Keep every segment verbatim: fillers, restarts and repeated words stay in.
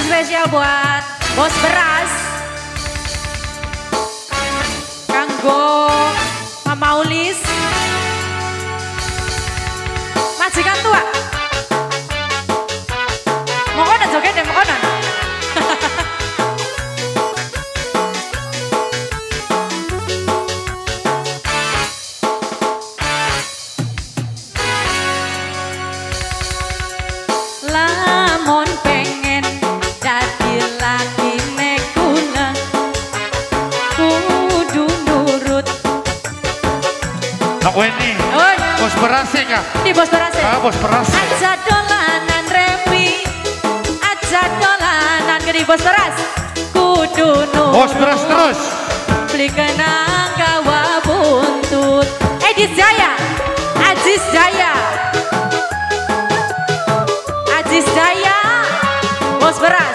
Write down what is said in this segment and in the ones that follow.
spesial buat Bos Beras. Kanggo Mama Ulis. Majikan tua. Mau konon joget deh, mau konon. Lamun pengen dadi laki nekuna kudu nurut. Aku ini oh, Bos Beras ya kak? Di Bos Beras ya? Ah, Bos Beras. Aja dolanan Remi, aja dolanan ke di Bos Beras. Kudu nurut. Bos Beras terus. Beli kenang gawa buntut. Edis Jaya, Ajis Jaya. Ajis Jaya, Bos Beras.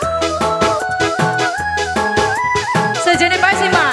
Sejenis Pak Sima.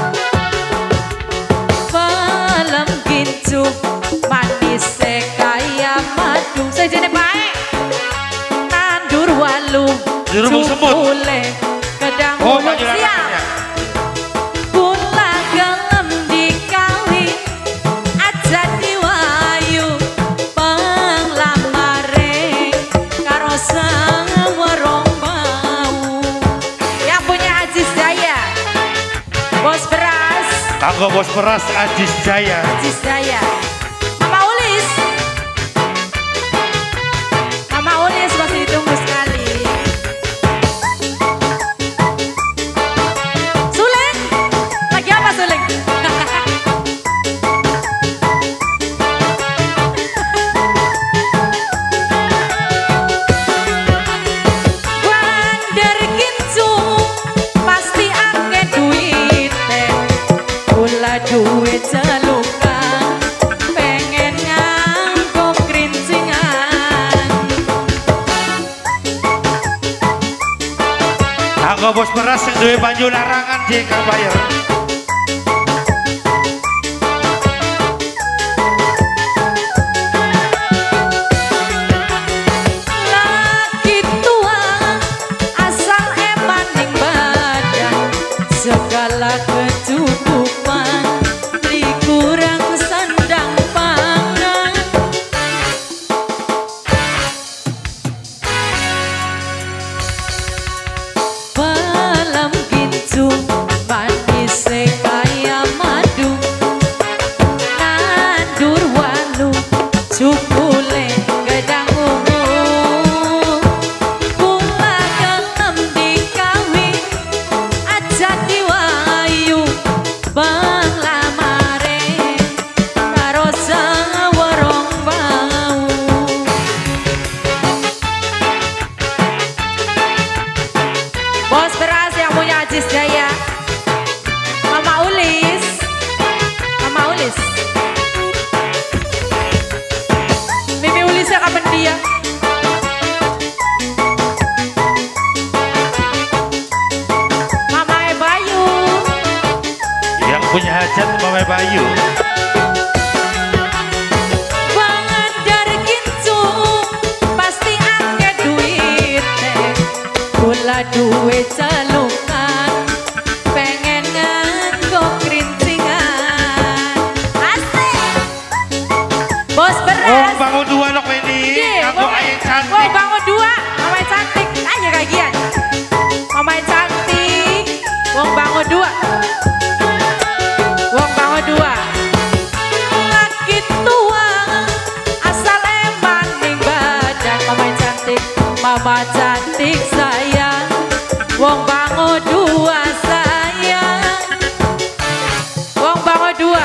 Film gincu, manis kaya madu. Sejenis Pak. Tandur walu, cukule, kedang oh, buluk siap. Kula gelem dikawin, aja diwayu penglamare karo sewerong mau. Yang punya Ajis Jaya, Bos Beras. Kanggo Bos Beras Ajis Jaya. Ajis Jaya. Mama Ulis. Mama Ulis masih ditunggu sekali. Suleng. Lagi apa Suleng? Wander gincu pasti akeh duite. Kula duit celukan pengen nganggo kerincingan. Kanggo Bos Beras yang duwe banyu larangan dia kang bayar. Lagi tua asal eman ning badan, segala kecukupan beli kurang sandang pangan. Pelem gincu manis kaya madu, nandur walu cukule gedang ungu. Kula gelem dikawin, aja diwayu penglamare karo sewerong bau. Bos Beras yang punya Ajis Jaya. Mama Ulis. Mama Ulis. Mimi Ulisnya kapan dia? Mama Bayu. Yang punya hajat Mama Bayu. Wander gincu pasti akeh duite. Kula duit celukan pengen nganggo kerincingan. Asik. Bos Oh Beras. bangun dua nok ini. Kanggo ayah cantik. Woi bangun dua, Mama yang cantik. Aja kagian. Mama yang cantik. Wong bangun dua. Wong bangun dua. Lagi tua asal eman ning badan. Mama yang cantik, Mama cantik sayang. Wong bangun dua sayang. Wong bangun dua.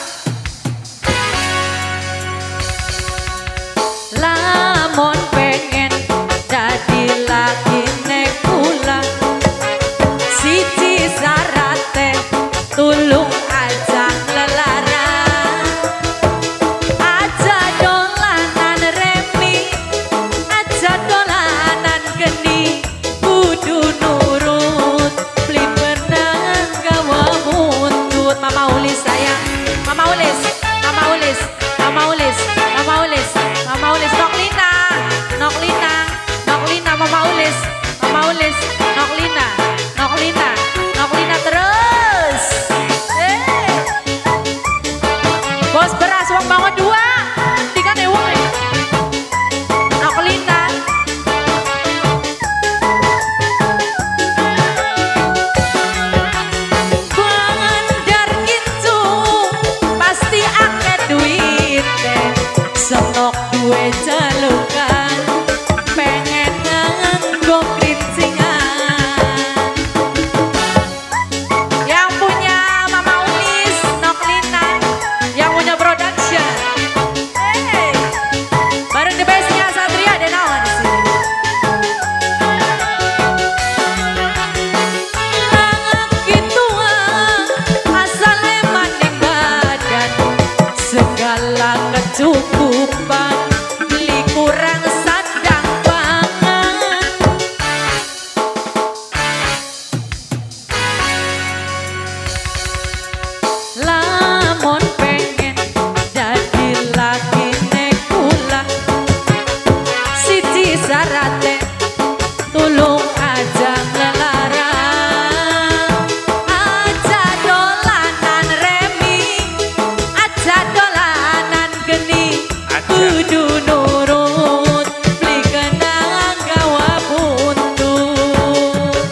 Lamun pengen dadi laki nekula, siji sarate tulung aja lelaran. Aja dolanan Remi, aja dolanan geni, kudu nurut. sumpah beli kurang sadang banget. Lamun pengen jadi lagi nekula siji sarate tulung aja ngelarang, aja dolanan remi, aja dolanan geni, kudu nurut beli kenang gawa buntut.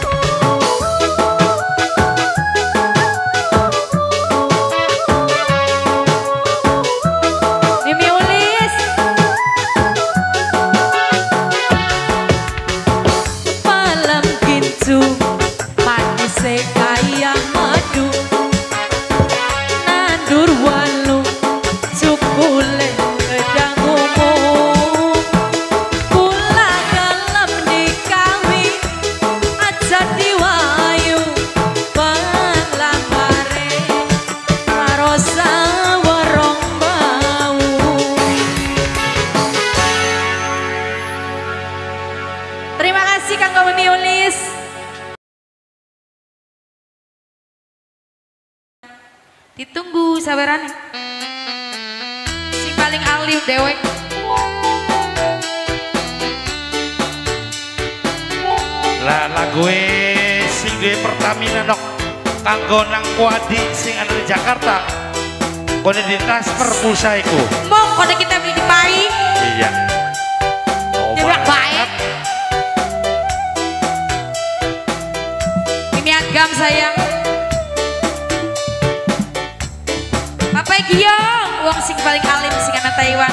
Mimi Ulis malam kincu manis kaya madu, nandur walu cukule gedang umum, kula gelem dikawi aja diwayu pelambare karo sawerong bau. Terima kasih Kang Mimi Ulis. Ditunggu sabaran. Si paling alim dewek. Lah lagu sing duwe Pertamina dok kanggo nang Kuadi sing ada di Jakarta. Kode di transfer pulsa iku. Mau kode kita beli di Pai. Iya. Oh, Jebrak baik. Mimi Agam sayang. Bapak Giong, wong sing paling alim sing ana Taiwan.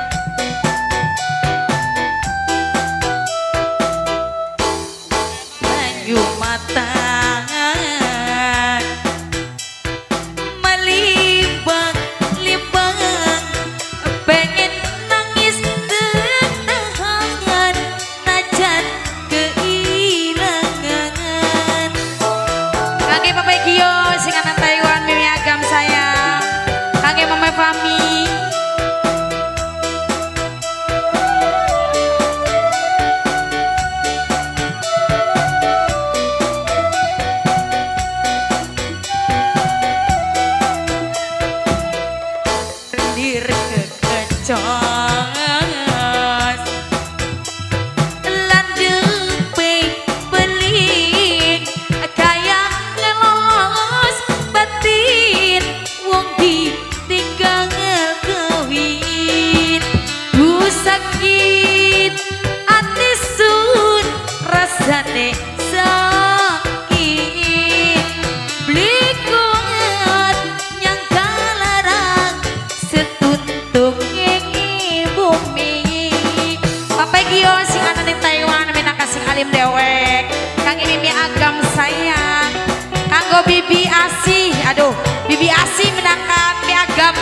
Banyu mata melimbang limbang, pengen nangis tenahan najan keilangan. Kangge Bapak Giong sing ana Taiwan, Mimi Agam sayang. Kangge Mama Fami. Lir kekecos landepe pelit kaya ngelos batin wong di tinggal kewin ku sakit ati sun rasane sakit beli kuat yang kalarang setuntung ngengi bumi. Bapak Gio sing ana ning Taiwan minangka sing alim dewek. Kangge Mimi Agam sayang. Kanggo Bibi Asih, aduh Bibi Asih minangka Mimi Agam.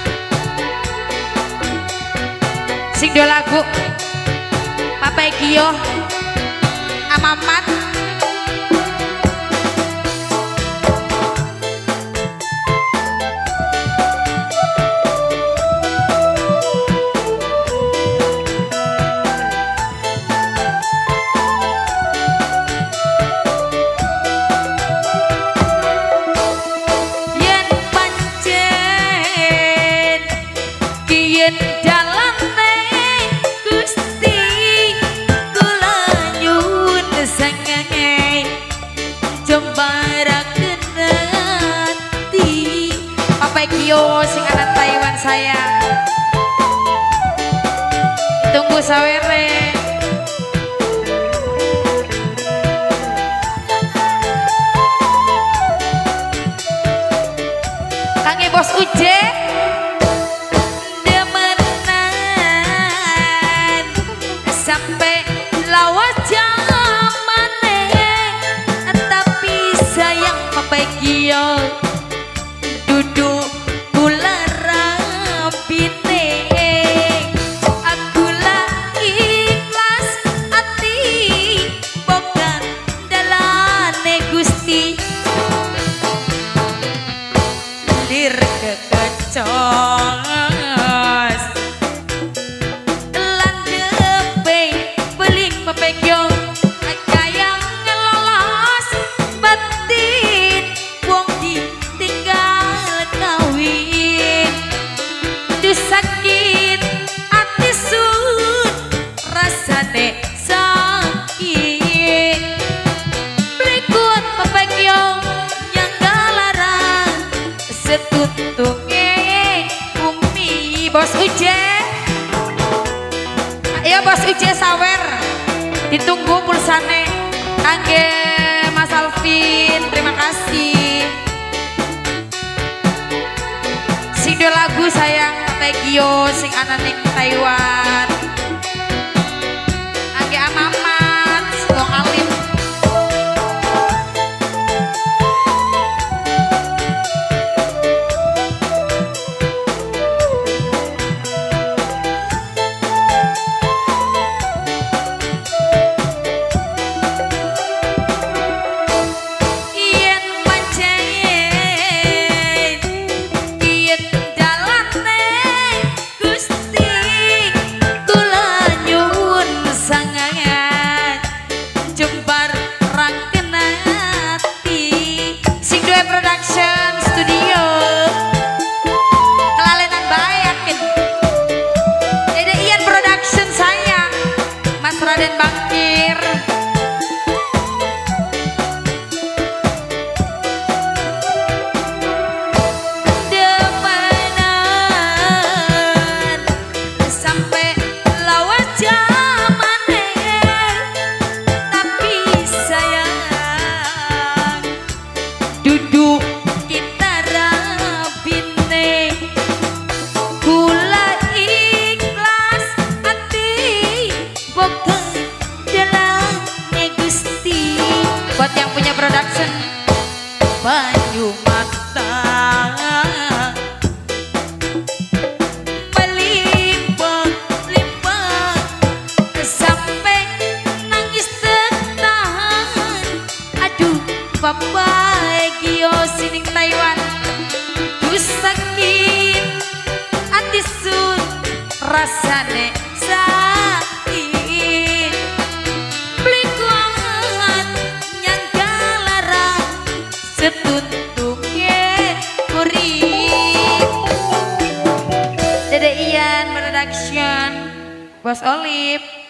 Sing do lagu Bapak Gio Amamat. Yen pancen kiyen dalan Gusti kula nyuwun sangenge jembarakeun ati. Bapak Gio sing ana Taiwan sayang. Tunggu sawere. Kangge Bos Uje demenan sampai lawas jamane, tapi sayang Bapak Gio duduk kula rabine. Aku lah ikhlas ati bokan dalane Gusti. Lir kekecos Uje. Ayo Bos Uje sawer. Ditunggu pulsane. Kangge Mas Alvin, terima kasih. Sing do lagu sayang Tegio sing ana ning Taiwan. Kangge Amamat, Wong Alim. Raden Bangkir. Demenan sampai lawas jamane, tapi sayang duduk kita rabine. Kula ikhlas hati pokok buat yang punya production Banyu Mata melimpah-limpah sampai nangis tertahan. Aduh Bapak Gio sining Taiwan duh sakit hati sun rasane sakit. Setuntuknya urip. Dede Ian Production, Bos Olip.